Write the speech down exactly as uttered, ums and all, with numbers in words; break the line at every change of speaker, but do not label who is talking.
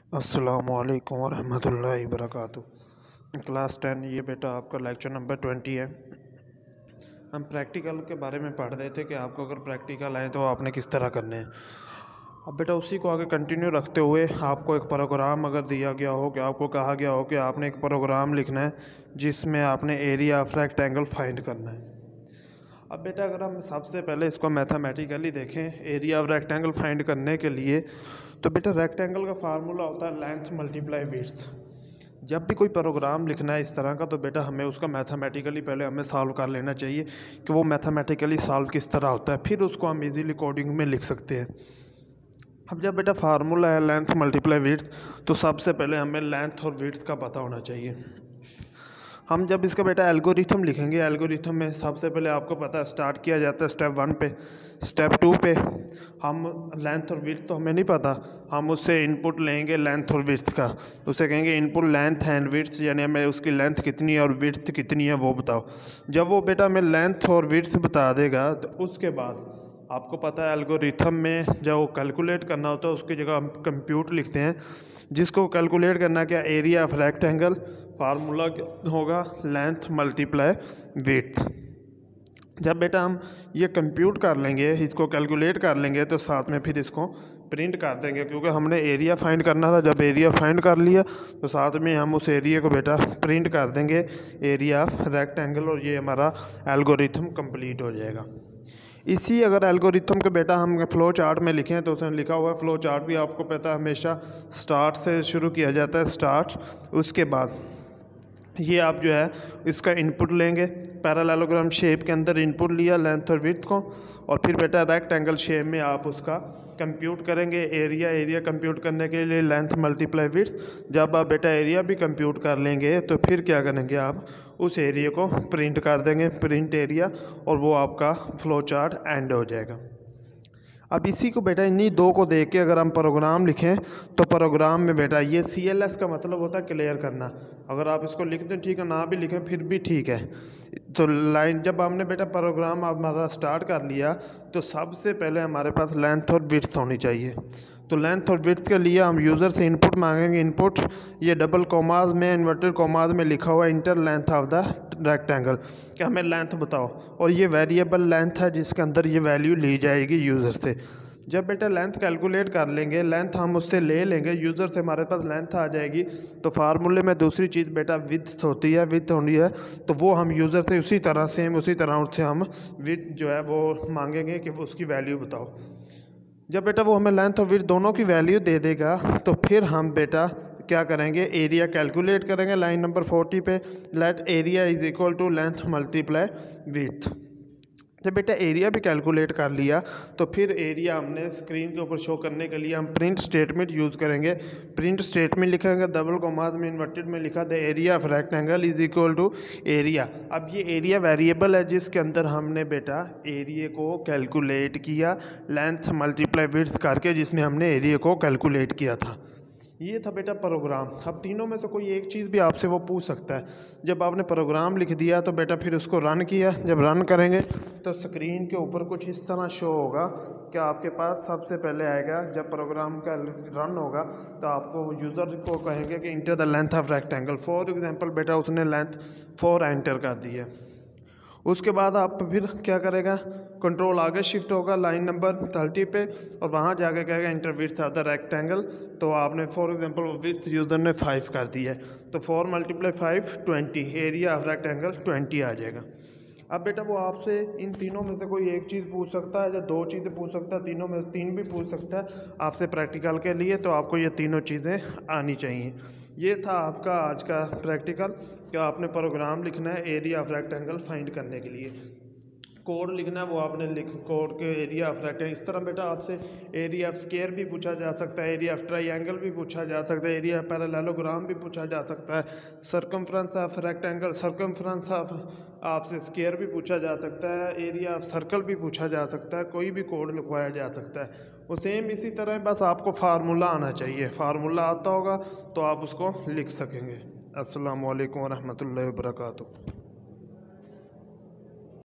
अस्सलामुअलैकुम वरहमतुल्लाहि वबरकातुहू। Class ten, ये बेटा आपका लेक्चर नंबर ट्वेंटी है। हम प्रैक्टिकल के बारे में पढ़ रहे थे कि आपको अगर प्रैक्टिकल आए तो आपने किस तरह करने हैं। अब बेटा उसी को आगे कंटिन्यू रखते हुए आपको एक प्रोग्राम अगर दिया गया हो कि आपको कहा गया हो कि आपने एक प्रोग्राम लिखना है जिसमें आपने एरिया ऑफ रेक्टेंगल फाइंड करना है। अब बेटा अगर हम सबसे पहले इसको मैथमेटिकली देखें, एरिया ऑफ रेक्टेंगल फाइंड करने के लिए, तो बेटा रेक्टेंगल का फार्मूला होता है लेंथ मल्टीप्लाई विड्थ। जब भी कोई प्रोग्राम लिखना है इस तरह का, तो बेटा हमें उसका मैथमेटिकली पहले हमें सॉल्व कर लेना चाहिए कि वो मैथमेटिकली सॉल्व किस तरह होता है, फिर उसको हम इजीली कोडिंग में लिख सकते हैं। अब जब बेटा फार्मूला है लेंथ मल्टीप्लाई विड्थ, तो सबसे पहले हमें लेंथ और विड्थ का पता होना चाहिए। हम जब इसका बेटा एल्गोरिथम लिखेंगे, एल्गोरिथम में सबसे पहले आपको पता है स्टार्ट किया जाता है स्टेप वन पे, स्टेप टू पे हम लेंथ और विड्थ तो हमें नहीं पता, हम उससे इनपुट लेंगे लेंथ और विड्थ का, उसे कहेंगे इनपुट लेंथ एंड विड्थ, यानी हमें उसकी लेंथ कितनी है और विड्थ कितनी है वो बताओ। जब वो बेटा हमें लेंथ और विड्थ बता देगा, तो उसके बाद आपको पता है एल्गोरिथम में जब वो कैलकुलेट करना होता है उसकी जगह हम कंप्यूट लिखते हैं, जिसको कैलकुलेट करना क्या, एरिया ऑफ रेक्टेंगल, फार्मूला होगा लेंथ मल्टीप्लाई विड्थ। जब बेटा हम ये कंप्यूट कर लेंगे, इसको कैलकुलेट कर लेंगे, तो साथ में फिर इसको प्रिंट कर देंगे, क्योंकि हमने एरिया फाइंड करना था। जब एरिया फाइंड कर लिया तो साथ में हम उस एरिया को बेटा प्रिंट कर देंगे, एरिया ऑफ रेक्टेंगल, और ये हमारा एल्गोरिथम कंप्लीट हो जाएगा। इसी अगर एल्गोरिथम के बेटा हम फ़्लो चार्ट में लिखें, तो उसमें लिखा हुआ है, फ़्लो चार्ट भी आपको पता है हमेशा स्टार्ट से शुरू किया जाता है, स्टार्ट, उसके बाद ये आप जो है इसका इनपुट लेंगे, पैरेललोग्राम शेप के अंदर इनपुट लिया लेंथ और विड्थ को, और फिर बेटा रेक्टेंगल शेप में आप उसका कंप्यूट करेंगे एरिया। एरिया कंप्यूट करने के लिए लेंथ मल्टीप्लाई विड्थ। जब आप बेटा एरिया भी कंप्यूट कर लेंगे, तो फिर क्या करेंगे, आप उस एरिया को प्रिंट कर देंगे, प्रिंट एरिया, और वो आपका फ्लो चार्ट एंड हो जाएगा। अब इसी को बेटा इन्हीं दो को देख के अगर हम प्रोग्राम लिखें, तो प्रोग्राम में बेटा ये सी एल एस का मतलब होता है क्लियर करना। अगर आप इसको लिख दें ठीक है, ना भी लिखें फिर भी ठीक है। तो लाइन जब हमने बेटा प्रोग्राम हमारा स्टार्ट कर लिया, तो सबसे पहले हमारे पास लेंथ और विड्थ होनी चाहिए। तो लेंथ और विड्थ के लिए हम यूज़र से इनपुट मांगेंगे। इनपुट ये डबल कोमाज में, इन्वर्टेड कोमाज में लिखा हुआ है enter length of the rectangle, कि हमें लेंथ बताओ, और ये वेरिएबल लेंथ है जिसके अंदर ये वैल्यू ली जाएगी यूज़र से। जब बेटा लेंथ कैलकुलेट कर लेंगे, लेंथ हम उससे ले लेंगे, यूज़र से हमारे पास लेंथ आ जाएगी, तो फार्मूले में दूसरी चीज़ बेटा विड्थ होती है, विड्थ होनी है, तो वो हम यूज़र से उसी तरह सेम उसी तरह उससे हम विड्थ जो है वो मांगेंगे कि उसकी वैल्यू बताओ। जब बेटा वो हमें लेंथ और विड्थ दोनों की वैल्यू दे देगा, तो फिर हम बेटा क्या करेंगे, एरिया कैलकुलेट करेंगे लाइन नंबर फोर्टी पे, let area is equal to length multiply width. जब बेटा एरिया भी कैलकुलेट कर लिया, तो फिर एरिया हमने स्क्रीन के ऊपर शो करने के लिए हम प्रिंट स्टेटमेंट यूज़ करेंगे। प्रिंट स्टेटमेंट लिखेंगे, डबल कोमास में इन्वर्टेड में लिखा the area of rectangle is equal to area. अब ये एरिया वेरिएबल है जिसके अंदर हमने बेटा एरिया को कैलकुलेट किया लेंथ मल्टीप्लाई विड्थ करके, जिसमें हमने एरिया को कैलकुलेट किया था। ये था बेटा प्रोग्राम। अब तीनों में से कोई एक चीज़ भी आपसे वो पूछ सकता है। जब आपने प्रोग्राम लिख दिया, तो बेटा फिर उसको रन किया। जब रन करेंगे तो स्क्रीन के ऊपर कुछ इस तरह शो होगा कि आपके पास सबसे पहले आएगा, जब प्रोग्राम का रन होगा तो आपको यूज़र को कहेंगे कि enter the length of rectangle. For example बेटा उसने लेंथ फोर एंटर कर दी है। उसके बाद आप फिर क्या करेगा, कंट्रोल आगे शिफ्ट होगा लाइन नंबर थर्टी पे, और वहाँ जाके कहेगा enter width of the rectangle. तो आपने फॉर एग्जांपल विड्थ यूज़र ने फाइव कर दी है, तो four multiply five twenty, area of rectangle twenty आ जाएगा। अब बेटा वो आपसे इन तीनों में से कोई एक चीज़ पूछ सकता है, या दो चीज़ें पूछ सकता है, तीनों में तीन भी पूछ सकता है आपसे प्रैक्टिकल के लिए, तो आपको ये तीनों चीज़ें आनी चाहिए। ये था आपका आज का प्रैक्टिकल, कि आपने प्रोग्राम लिखना है एरिया ऑफ रेक्टेंगल फाइंड करने के लिए। कोड लिखना है, वो आपने लिख कोड के एरिया ऑफ रेक्टेंगल। इस तरह बेटा आपसे एरिया ऑफ स्क्वायर भी पूछा जा सकता है, एरिया ऑफ ट्रायंगल भी पूछा जा सकता है, एरिया ऑफ पैरेललोग्राम भी पूछा जा सकता है, circumference of rectangle, circumference of आपसे स्क्वायर भी पूछा जा सकता है, एरिया ऑफ सर्कल भी पूछा जा सकता है, कोई भी कोड लिखवाया जा सकता है। वो सेम इसी तरह, बस आपको फार्मूला आना चाहिए। फार्मूला आता होगा तो आप उसको लिख सकेंगे। अस्सलामु अलैकुम वरहमतुल्लाहि वबरकातुहू।